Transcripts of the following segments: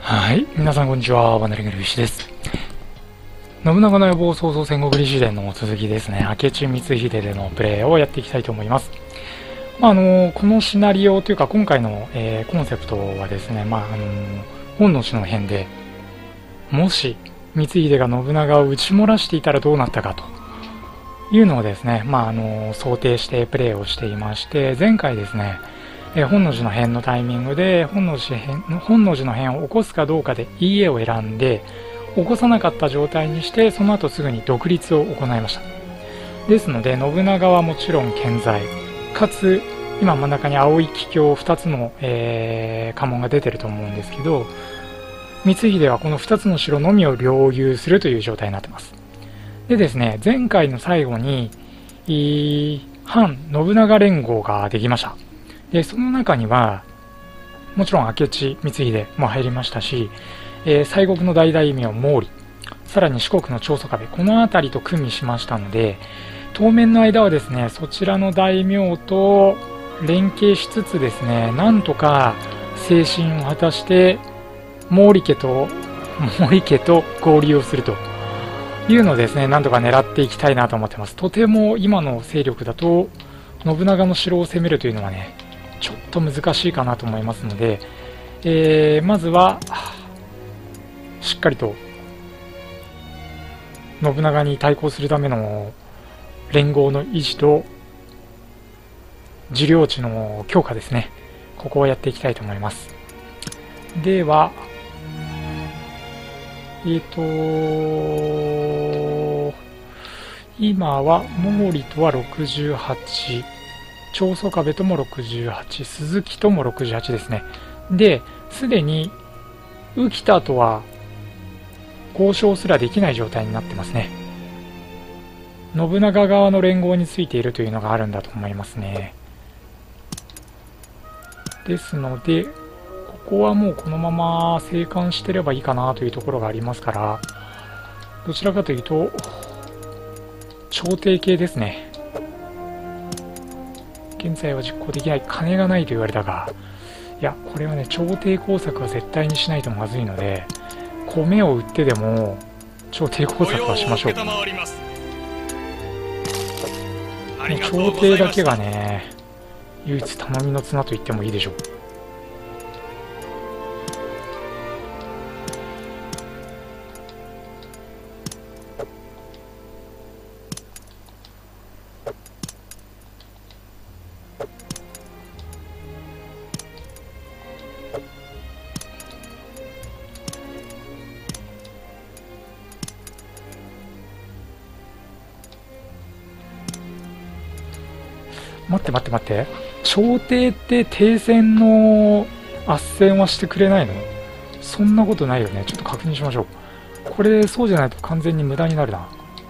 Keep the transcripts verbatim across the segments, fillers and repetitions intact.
はい、皆さんこんにちは、ワナリングルビシです。信長の野望早々戦国李氏伝の続きですね、明智光秀でのプレイをやっていきたいと思います。まあ、あのこのシナリオというか今回の、えー、コンセプトはですね、まああの本能寺の変でもし光秀が信長を打ち漏らしていたらどうなったかというのをですね、まあ、あの想定してプレイをしていまして、前回ですね、えー、本能寺の変のタイミングで本能寺変本能寺の変を起こすかどうかでいいえを選んで起こさなかった状態にして、その後すぐに独立を行いました。ですので信長はもちろん健在かつ今真ん中に青い桔梗ふたつの、えー、家紋が出てると思うんですけど、光秀はこのふたつの城のみを領有するという状態になってます。でですね、前回の最後に反信長連合ができました。でその中にはもちろん明智光秀も入りましたし、えー、西国の大大名毛利、さらに四国の長宗我部、この辺りと組みしましたので、当面の間はですねそちらの大名と連携しつつですね、なんとか正進を果たして毛利家と毛利家と合流をするというのをですね、なんとか狙っていきたいなと思ってます。とても今の勢力だと信長の城を攻めるというのはねちょっと難しいかなと思いますので、えー、まずはしっかりと信長に対抗するための連合の維持と受領地の強化ですね、ここをやっていきたいと思います。ではえっ、ー、と今は毛利とはろくじゅうはち、長宗我部ともろくじゅうはち、鈴木ともろくじゅうはちですね。で、すでに浮田とは交渉すらできない状態になってますね。信長側の連合についているというのがあるんだと思いますね。ですので、ここはもうこのまま生還してればいいかなというところがありますから、どちらかというと、朝廷系ですね。現在は実行できない、金がないと言われたが、いや、これはね、朝廷工作は絶対にしないとまずいので、米を売ってでも朝廷工作はしましょう。朝廷だけがね、唯一頼みの綱と言ってもいいでしょう。待って待って待って、朝廷って停戦の斡旋はしてくれないの？そんなことないよね。ちょっと確認しましょう。これそうじゃないと完全に無駄になるな。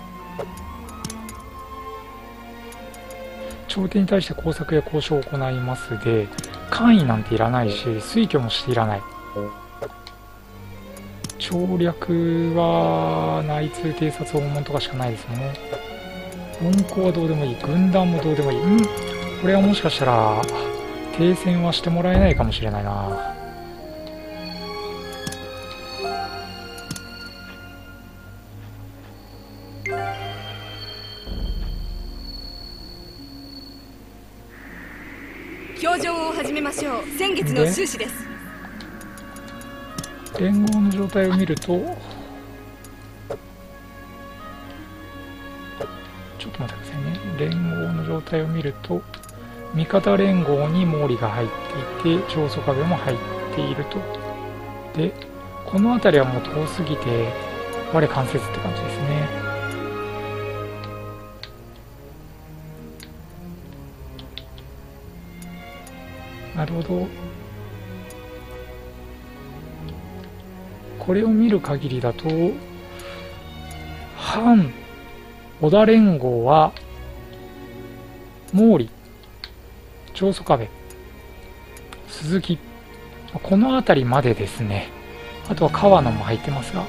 朝廷に対して工作や交渉を行いますで、官位なんていらないし推挙もしていらない。調略は内通偵察訪問とかしかないですね。文庫はどうでもいい、軍団もどうでもいい。うん、これはもしかしたら停戦はしてもらえないかもしれないな。 表情を始めましょう。先月の収支です。 連合の状態を見ると、ちょっと待ってくださいね。連合の状態を見ると、味方連合に毛利が入っていて、長宗我部も入っていると。で、この辺りはもう遠すぎて、我関節って感じですね。なるほど。これを見る限りだと、反織田連合は毛利、長宗我部、鈴木、この辺りまでですね。あとは川野も入ってますが、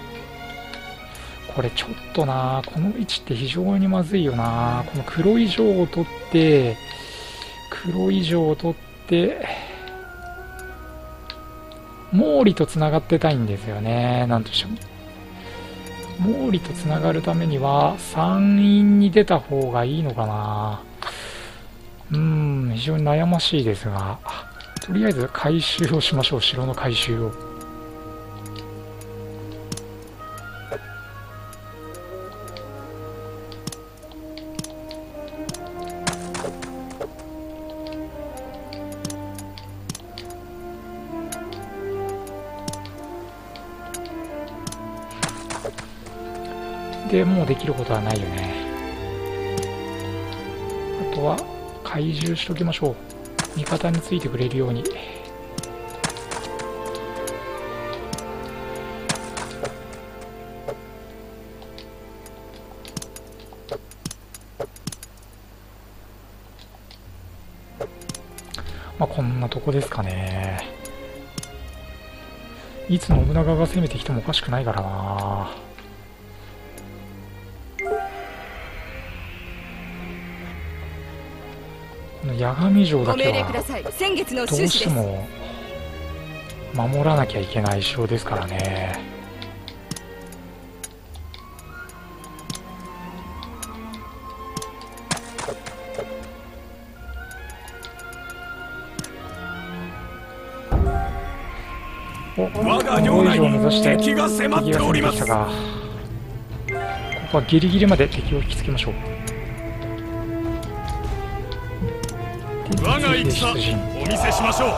これちょっとな、この位置って非常にまずいよな。この黒い城を取って黒い城を取って毛利とつながってたいんですよね。なんとしても毛利とつながるためには山陰に出た方がいいのかな。うーん、非常に悩ましいですが、とりあえず回収をしましょう。城の回収を。でもうできることはないよね。あとは怪獣しときましょう。味方についてくれるように。まあこんなとこですかね。いつ信長が攻めてきてもおかしくないからな。八神城だけはどうしても守らなきゃいけない城ですからね。お、この以上を目指して敵が攻めてきたが、ここはギリギリまで敵を引きつけましょう。 我が戦お見せしましょう。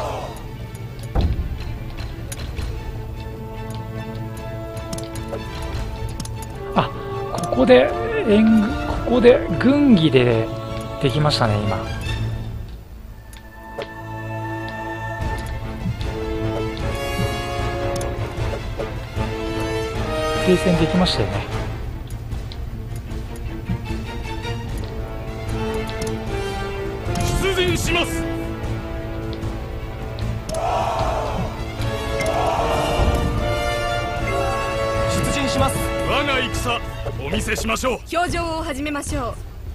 あ、ここで援軍、ここで軍議でできましたね。今停戦できましたよね。 出陣します。出陣します。我が戦お見せしましょう。 表情を始めましょう。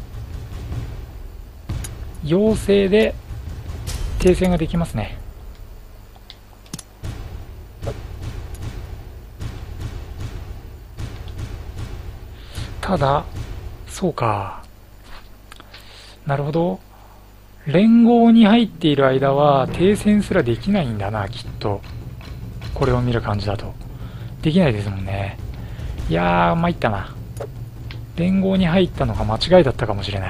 要請で停戦ができますね。ただそうか、なるほど、連合に入っている間は停戦すらできないんだな、きっと。これを見る感じだとできないですもんね。いやー参ったな。連合に入ったのが間違いだったかもしれない。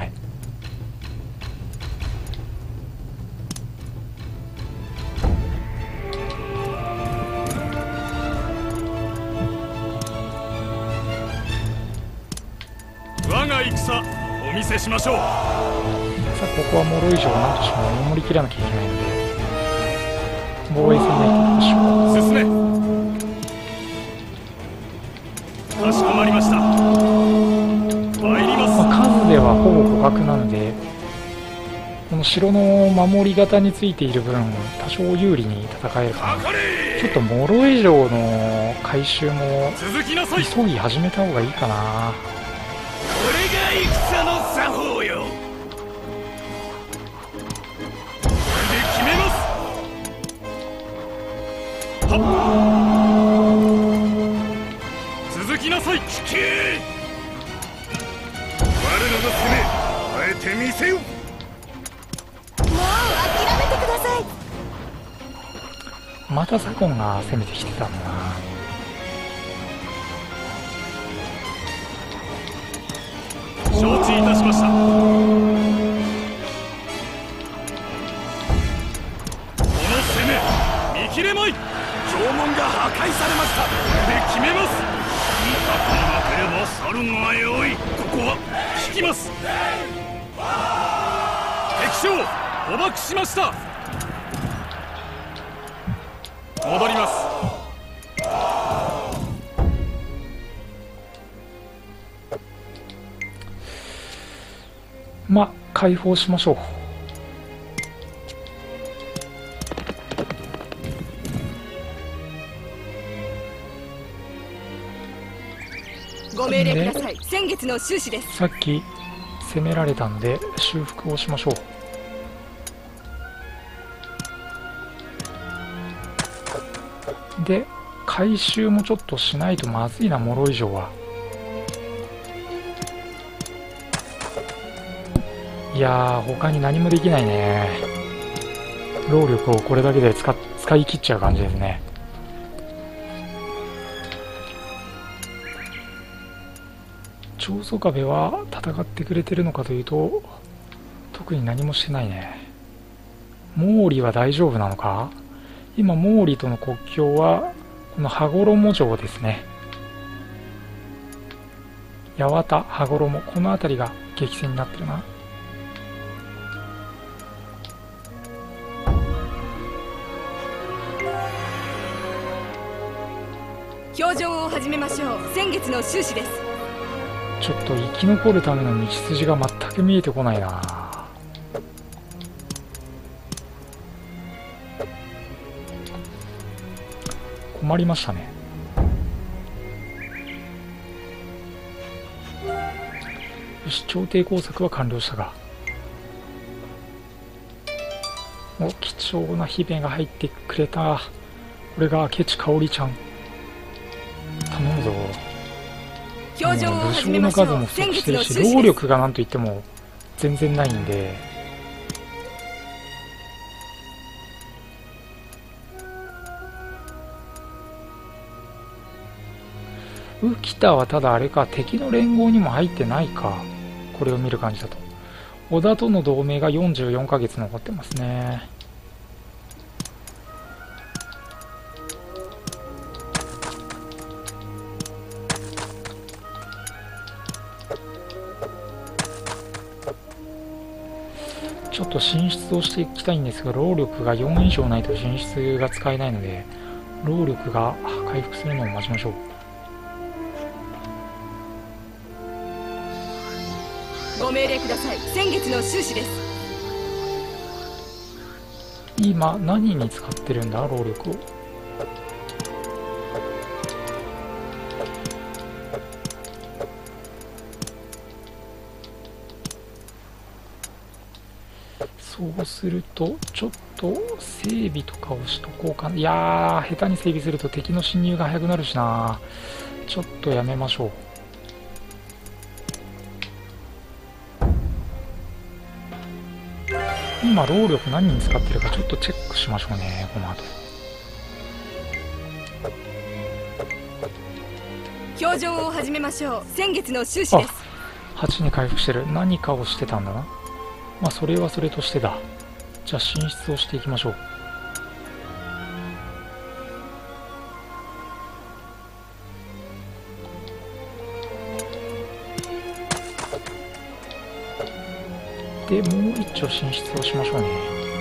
我が戦お見せしましょう。 さあここは諸以上何としても守りきらなきゃいけないので防衛戦に入っていきましょう。 進め。かしこまりました。参ります。 まあ、数ではほぼ互角なので、この城の守り方についている分多少有利に戦えるかな。ちょっと諸以上の回収も急ぎ始めた方がいいかな。 これが戦の作法よ。これで決めます。はっ、続きなさい。聞け。我らが攻め、あえて見せよ。もう諦めてください。 また左近が攻めてきてたんだな。 承知いたしました。この攻め見切れまい。城門が破壊されました。これで決めます。痛くなければ去るがよい。ここは引きます。敵将捕獲しました。戻ります。 まあ解放しましょう。 ご命令ください。先月の収支です。 さっき攻められたので修復をしましょう。 で回収もちょっとしないとまずいな、諸以上は。いやー、他に何もできないね。労力をこれだけで使っ使い切っちゃう感じですね。長宗我部は戦ってくれてるのかというと、特に何もしてないね。毛利は大丈夫なのか。今毛利との国境はこの羽衣城ですね。八幡、羽衣、この辺りが激戦になってるな。 表情を始めましょう。先月の収支です。 ちょっと生き残るための道筋が全く見えてこないな。困りましたね。よし、朝廷工作は完了したが、お、貴重な姫が入ってくれた。これが明智かおりちゃん。頼むぞ。 表情を武将始めましょう。 の数も不足してるし、労先月の収支です。 力がなんといっても全然ないんで、浮田はただあれか、敵の連合にも入ってないか。これを見る感じだと織田との同盟がよんじゅうよんかげつ残ってますね。ちょっと進出をしていきたいんですが、労力がよん以上ないと進出が使えないので、労力が回復するのを待ちましょう。 ご命令ください。先月の収支です。 今何に使ってるんだ、労力を。そうするとちょっと整備とかをしとこうかな。いやー、下手に整備すると敵の侵入が早くなるしな。ちょっとやめましょう。今労力何に使ってるかちょっとチェックしましょうね、この後。 表情を始めましょう。先月の収支です。 はちに回復してる。何かをしてたんだな。まあそれはそれとしてだ。じゃあ進出をしていきましょう。でもう一丁進出をしましょうね。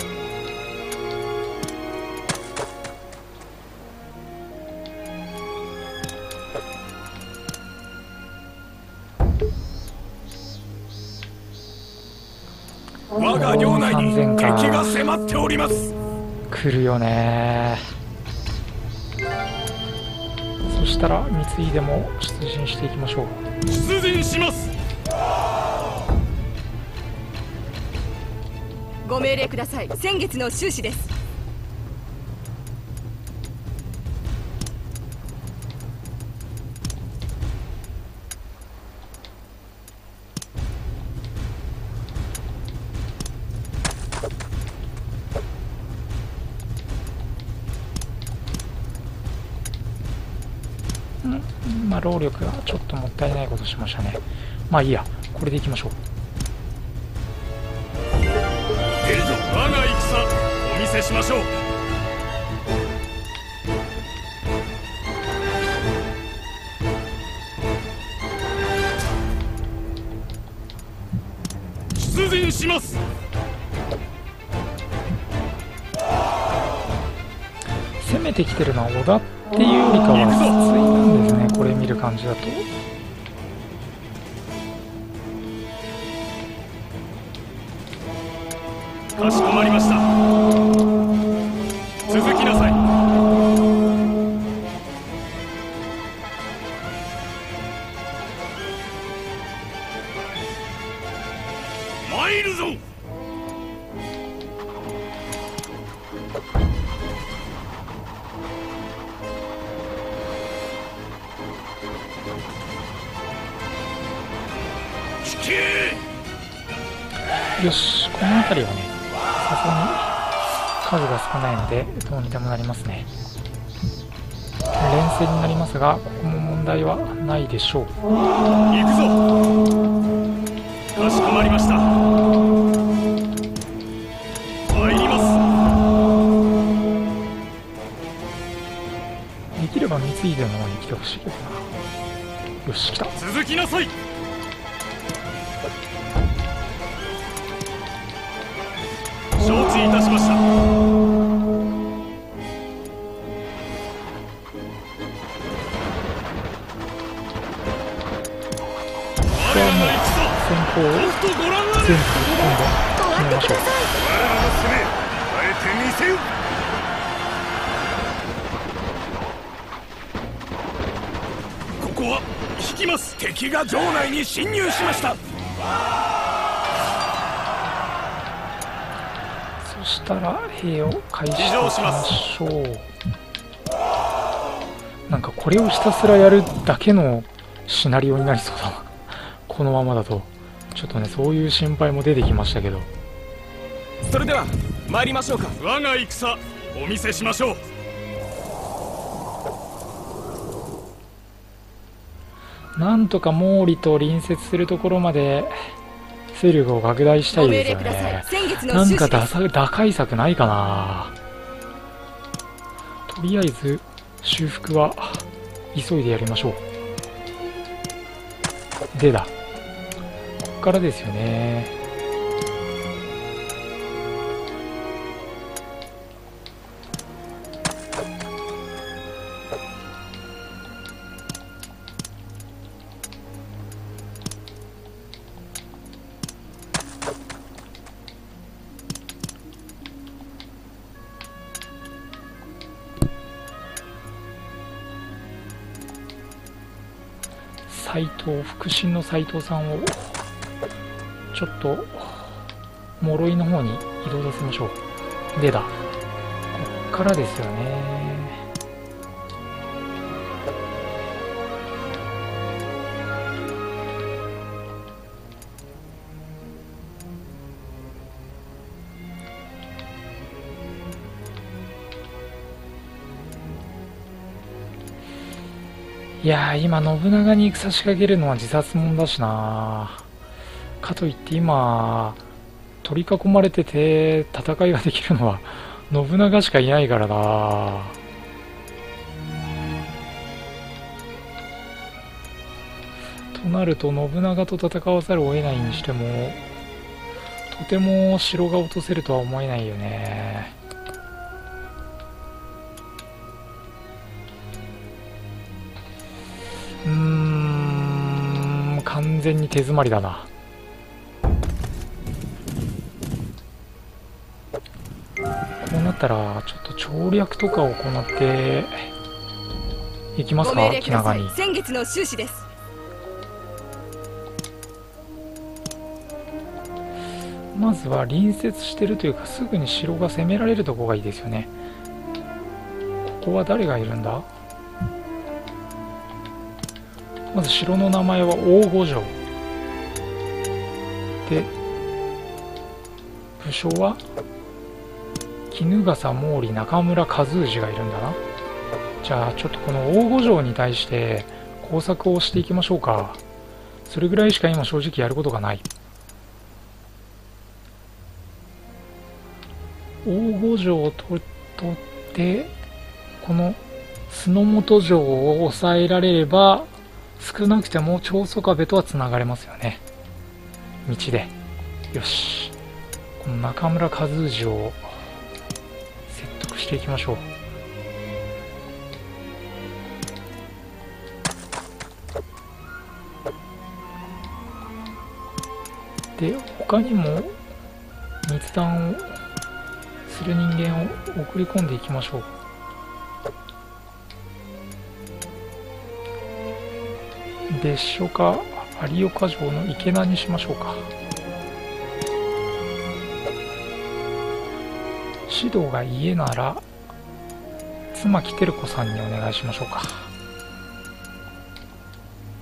我が領内に敵が迫っております。 来るよね。そしたら三井でも出陣していきましょう。 出陣します。 ご命令ください。先月の収支です。 んまあ労力がちょっともったいないことしましたね。まあいいや、これでいきましょう。 我が戦お見せしましょう。出陣します。 攻めてきてるのは織田っていうよりかは筒井なんですね、これ見る感じだと。 かしこまりました。続きなさい。参るぞ。 引け。 よし、この辺りはね、さすがに数が少ないのでどうにでもなりますね。連戦になりますが、ここも問題はないでしょう。 行くぞ。かしこまりました。参ります。 できれば光秀の方に来てほしいけどな。よし、来た。 続きなさい。承知いたしました。 ここはもう先行を全部今度決めましょう。 我らの攻め、あえて見せよ。ここは引きます。敵が城内に侵入しました。 そしたら兵を開始していきましょう。なんかこれをひたすらやるだけのシナリオになりそうだなこのままだと。ちょっとね、そういう心配も出てきましたけど。 それでは参りましょうか。 我が戦お見せしましょう。なんとか毛利と隣接するところまで勢力を拡大したいですよね。なんか打開打開策ないかな。とりあえず修復は急いでやりましょう。でだ、こっからですよね。斎藤、腹心の斎藤さんをちょっと諸井の方に移動させましょう。でだ、こっからですよね。いやー、今信長に戦しかけるのは自殺もんだしな。かといって今取り囲まれてて戦いができるのは信長しかいないからな。となると信長と戦わざるを得ないにしても、とても城が落とせるとは思えないよね。うーん、完全に手詰まりだな。こうなったらちょっと調略とかを行っていきますか。気長に。 先月の収支です。 まずは隣接してるというか、すぐに城が攻められるところがいいですよね。ここは誰がいるんだ。まず城の名前は大御城で、武将は衣笠毛利中村和氏がいるんだな。じゃあちょっとこの大御城に対して工作をしていきましょうか。それぐらいしか今正直やることがない。大御城を取ってこの洲本城を抑えられれば、少なくても長宗我部とはつながれますよね、道で。よし、この中村和氏を説得していきましょう。で、他にも密談をする人間を送り込んでいきましょう。別所か有岡城の池田にしましょうか。指導が家なら妻木照子さんにお願いしましょうか。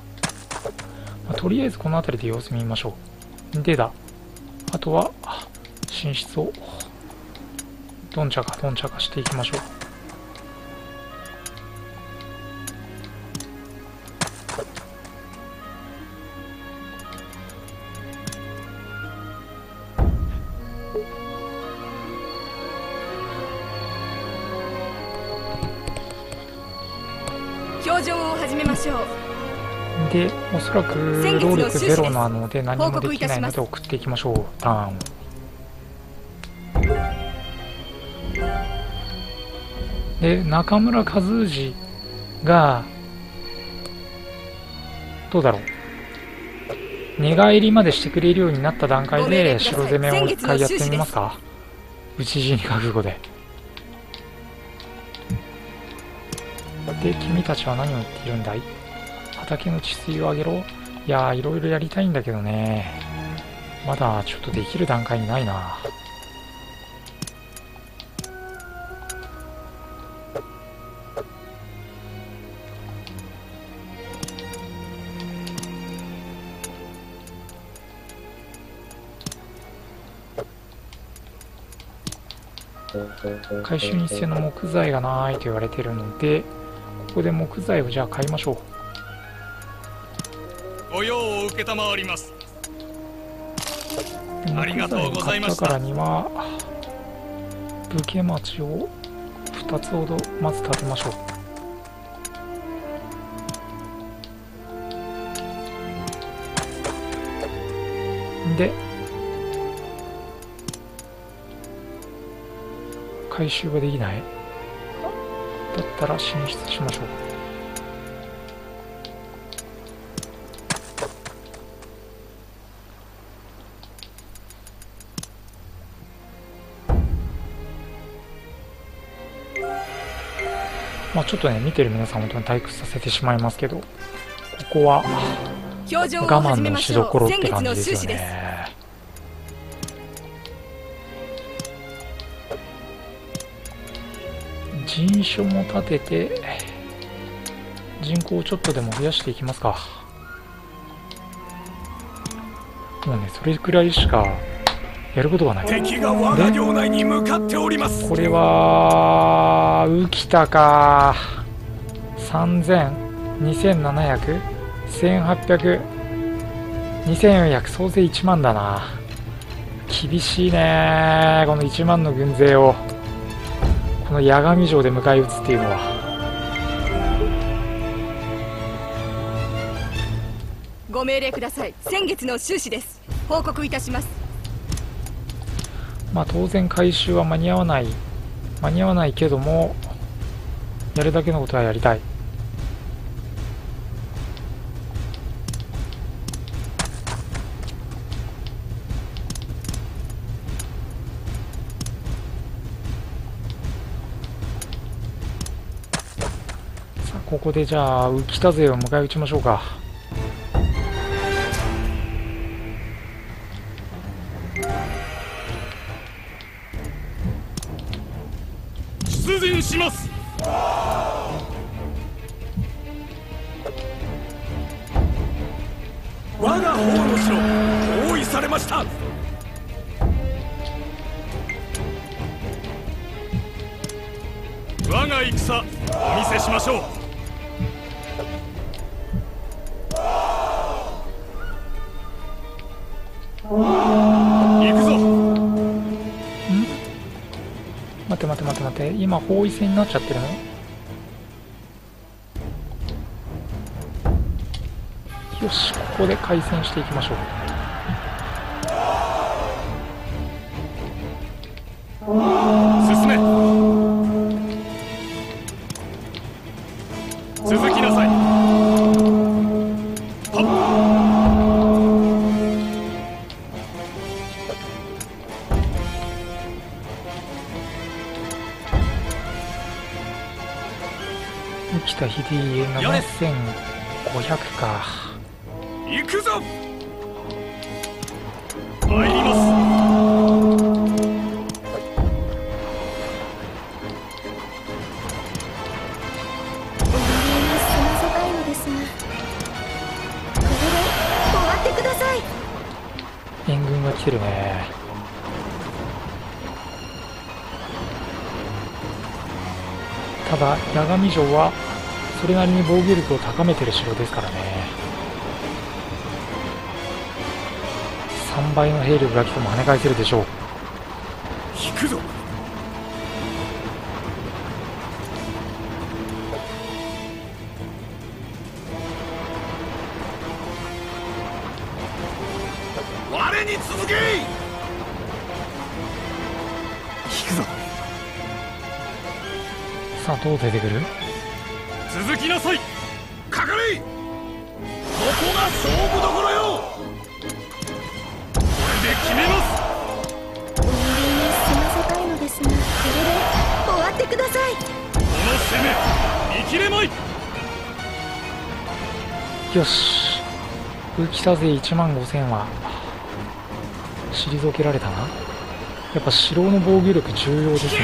とりあえずこの辺りで様子見ましょう。でだ、あとは寝室をどんちゃかどんちゃかしていきましょう。 表情を始めましょう。 で、おそらく労力ゼロなので何もできないので送っていきましょう、ターンを。で、中村和氏がどうだろう、寝返りまでしてくれるようになった段階で城攻めを一回やってみますか。討ち死に覚悟で。で、君たちは何を言っているんだい。畑の治水を上げろ。いやー、いろいろやりたいんだけどね、まだちょっとできる段階にないな。回収日製の木材がないと言われているので、ここで木材をじゃあ買いましょう。 ご用を受けたまわります。ありがとうございました。 木材を買ったからには武家町をふたつほどまず建てましょう。で、回収はできない。だったら進出しましょう。まあちょっとね、見てる皆さん本当に退屈させてしまいますけど、ここは我慢のしどころって感じですよね。人所も立てて人口をちょっとでも増やしていきますか。もうね、それくらいしかやることがない。 敵が我が領内に向かっております。 これは浮田か。さんぜん、にせんななひゃく、せんはっぴゃく、にせんよんひゃく、総勢いちまんだな。厳しいね、このいちまんの軍勢をこの八神城で迎え撃つっていうのは。 ご命令ください。先月の収支です。報告いたします。 まあ当然回収は間に合わない間に合わないけども、やるだけのことはやりたい。さあここでじゃあ浮田勢を迎え撃ちましょうか。 出陣します。我が方の城包囲されました。我が戦お見せしましょう。行くぞ。 待て待て待て待て、今包囲戦になっちゃってるの。よし、ここで開戦していきましょう。 進め。続きなさい。はっ。 浮田秀家ななせんごひゃくか。 行くぞ。参ります。 お礼に済ませたいのですが、これでください。 援軍が来てるね。ただ八神城はそれなりに防御力を高めてる城ですからね。さんばいの兵力が来ても跳ね返せるでしょう。 引くぞ。我に続け。引くぞ。 さあどう出てくる。 続きなさい。かかれ。ここが勝負どころよ。これで決めます。 人間に済ませたいのですが、これで終わってください。 この攻め見切れまい。 よし、浮田勢いちまんごせんは退けられたな。やっぱ城の防御力重要ですね。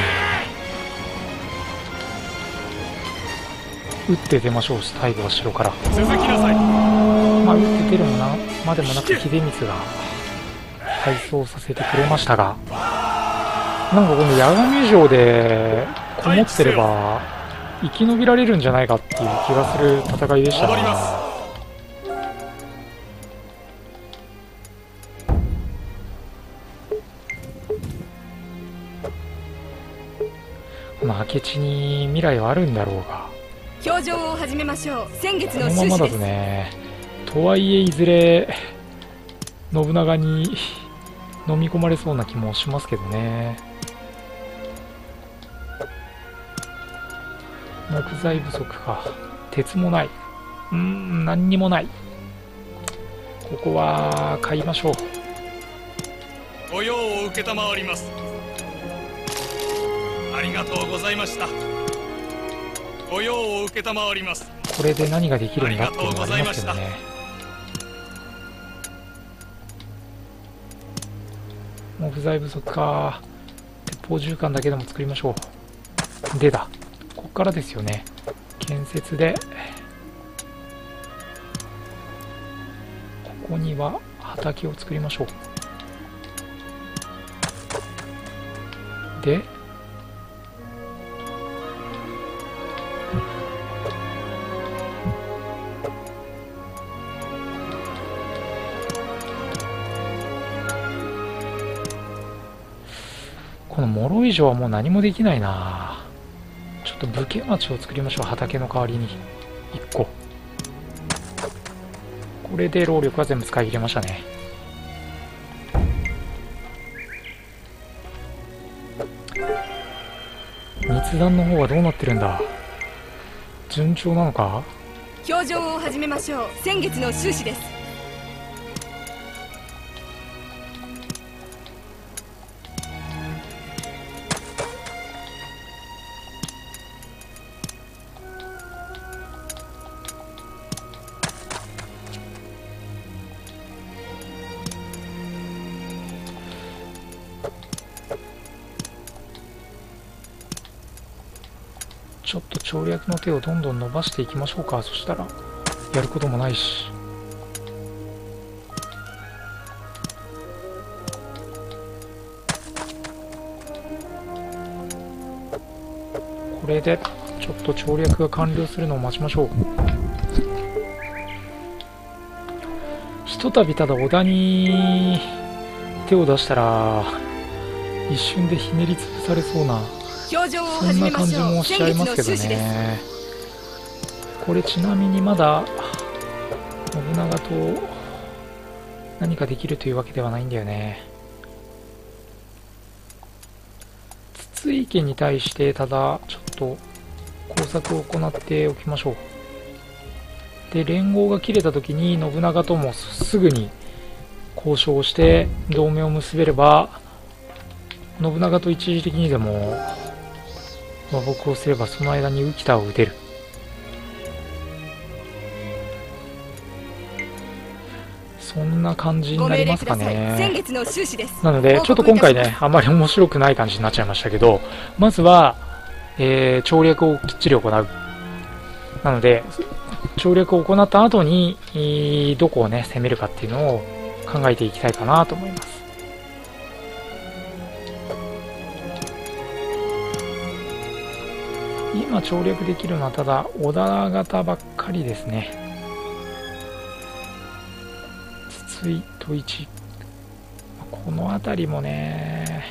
打って出ましょう。最後は城から続きなさい。 まあ打って出るもなまでもなく秀光が敗走させてくれましたが、なんかこの八神城でこもってれば生き延びられるんじゃないかっていう気がする戦いでしたね。まあ明智に未来はあるんだろうが、 表情を始めましょう。先月こののままだと終始です。 ね、とはいえいずれ信長に飲み込まれそうな気もしますけどね。木材不足か。鉄もない。うーん、何にもない。ここは買いましょう。 ご用を受けたまわります。ありがとうございました。ご用を受けたまわります。 これで何ができるんだっていうのがありますけどね。木材不足か。鉄砲銃管だけでも作りましょう。でだ、こっからですよね。建設でここには畑を作りましょう。でこの諸以上はもう何もできないな。ちょっと武家町を作りましょう。畑の代わりにいっこ。これで労力は全部使い切れましたね。密談の方はどうなってるんだ。順調なのか。 表情を始めましょう。先月の終始です。 ちょっと調略の手をどんどん伸ばしていきましょうか。そしたらやることもないし。これでちょっと調略が完了するのを待ちましょう。ひとたびただ織田に手を出したら一瞬でひねり潰されそうな、 表情をそんな感じ始めましょう。 もしちゃいますけどね。これちなみにまだ信長と何かできるというわけではないんだよね。筒井家に対してただちょっと工作を行っておきましょう。で連合が切れた時に信長ともすぐに交渉して同盟を結べれば、信長と一時的にでも和睦をすればその間に浮田を撃てる。そんな感じになりますか先ね。 月の終始です。 なのでちょっと今回ねあんまり面白くない感じになっちゃいましたけど、まずは、えー、調略をきっちり行う。なので調略を行った後に、どこをね、攻めるかっていうのを考えていきたいかなと思います。今調略できるのはただ織田方ばっかりですね。筒井と一、この辺りもね、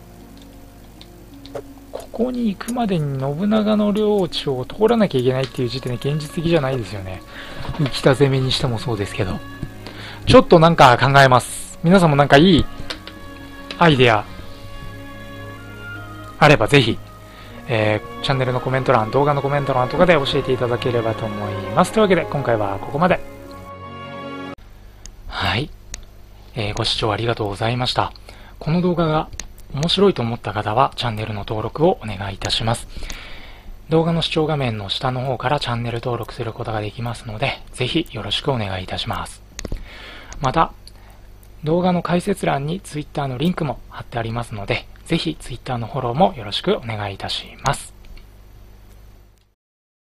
ここに行くまでに信長の領地を通らなきゃいけないっていう時点で現実的じゃないですよね。浮田攻めにしてもそうですけど、ちょっとなんか考えます。皆さんもなんかいいアイデアあればぜひ、えー、チャンネルのコメント欄、動画のコメント欄とかで教えていただければと思います。というわけで今回はここまで。はい、えー、ご視聴ありがとうございました。この動画が面白いと思った方はチャンネルの登録をお願いいたします。動画の視聴画面の下の方からチャンネル登録することができますので、ぜひよろしくお願いいたします。また、動画の解説欄に Twitter のリンクも貼ってありますので、ぜひ Twitter のフォローもよろしくお願いいたします。